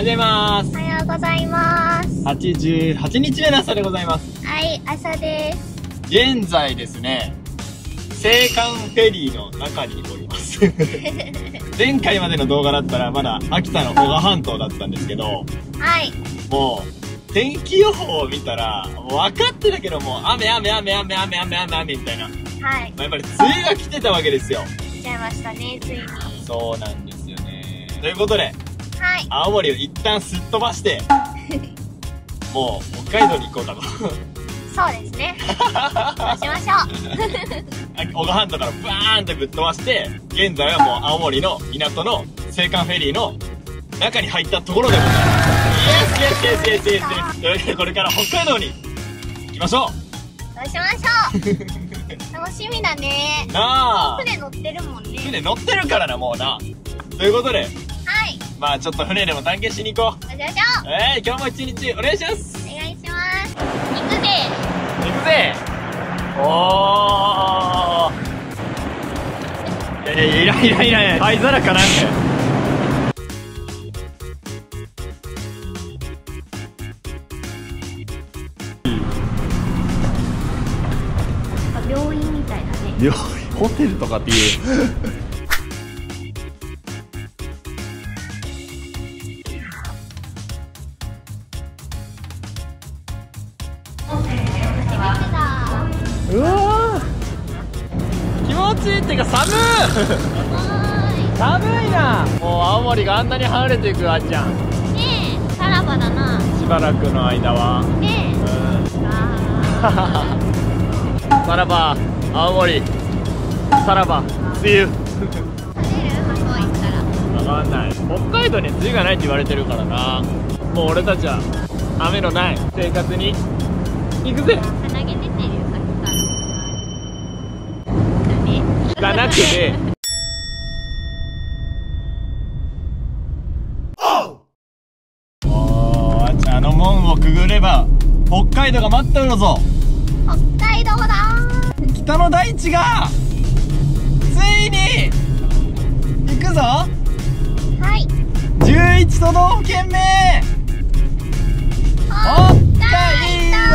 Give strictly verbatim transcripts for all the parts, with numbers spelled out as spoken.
ございます。 おはようございます。 はちじゅうはちにちめの朝でございます。 はい、朝です。 現在ですね、青函フェリーの中におります前回までの動画だったらまだ秋田の男鹿半島だったんですけど、 はい、 もう天気予報を見たらもう分かってたけど、もう雨雨雨雨雨雨雨雨みたいな、はい、まあ、やっぱり梅雨が来てたわけですよ。 来ちゃいましたね、ついに。 そうなんですよね。ということで、はい、青森を一旦すっ飛ばしてもう北海道に行こうかとそうですね。そうしましょう。 男鹿半島からバーンってぶっ飛ばして、現在はもう青森の港の青函フェリーの中に入ったところでございます。イエスイエスイエスイエスイエス。というわけでこれから北海道に行きましょう。 そうしましょう。楽しみだね。 なあ、 船乗ってるもんね。 船乗ってるからな、もうな。ということで、はい、まあちょっと船でも探検しに行こう。 行きましょう。 えー、今日も一日お願いします。 お願いします。行くぜ。 行くぜ。おー、えー、いらいらいらいら灰皿かなんか。 病院みたいだね。 病院、ホテルとかっていううわー、気持ちいいっていうか寒い寒いな。もう青森があんなに離れていく。あっちゃんねえ、さらばだな。 しばらくの間はねえ、うん、あさらば青森、さらば梅雨。分かんない。北海道に梅雨がないって言われてるからな。もう俺たちは雨のない生活に行くぜ。 鼻毛出てるよ、さっきから。 汚くね。おー、あの門をくぐれば北海道が待っておるぞ。 北海道だー。 北の大地がついに行くぞ。 はい、 じゅういち都道府県目、北海道。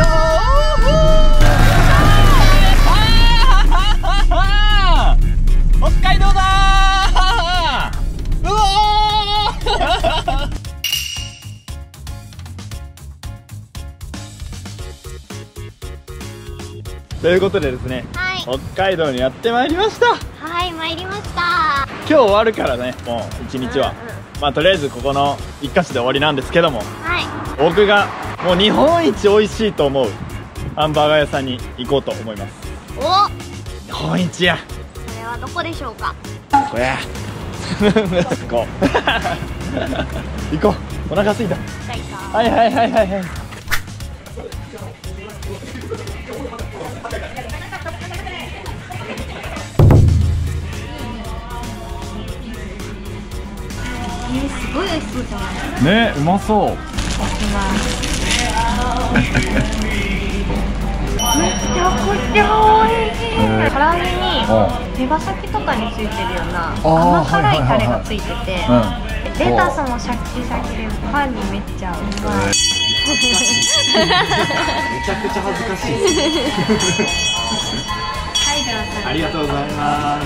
北海道だー。うおーということでですね、はい、北海道にやってまいりました。 はい、参りました。 今日終わるからね、もう一日は、うんうん、まあとりあえずここの一箇所で終わりなんですけども、はい、僕がもう日本一美味しいと思うハンバーガー屋さんに行こうと思います。お、日本一や。 それはどこでしょうか。 ここや行こう行こう、お腹すいた。はいはいはいはいはい。 すごい美味しそうじゃないね、うまそう。いただきます。めちゃくちゃ美味しい。唐揚げに手羽先とかについてるような甘辛いタレがついてて、レタスもシャキシャキでパンにめっちゃうまい。めちゃくちゃ恥ずかしいありがとうございます。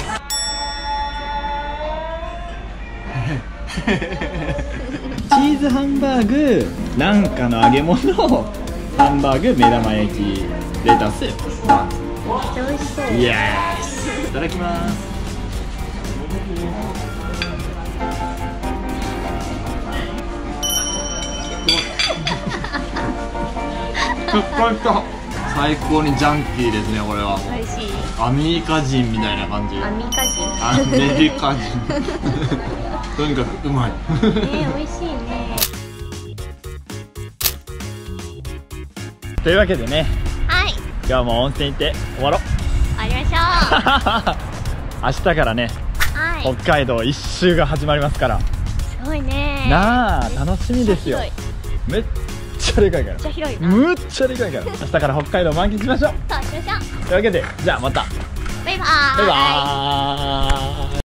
チーズハンバーグ、なんかの揚げ物、ハンバーグ、目玉焼き、レタス、パン。 めっちゃ美味しそう。 イエーイ。いただきます。最高にジャンキーですね、これは。 美味しい。 アメリカ人みたいな感じ。 アメリカ人。 アメリカ人。とにかくうまい。ね、 美味しいね。 というわけでね、 はい、 今日も温泉行って終わろう。 終わりましょう。 明日からね、はい、北海道一周が始まりますから。すごいね。 なあ、楽しみですよ。めっちゃでかいから。めっちゃ広いな。むっちゃでかいから。明日から北海道満喫しましょう。 そうしましょう。 というわけで、じゃあまた。 バイバーイ。 バイバーイ。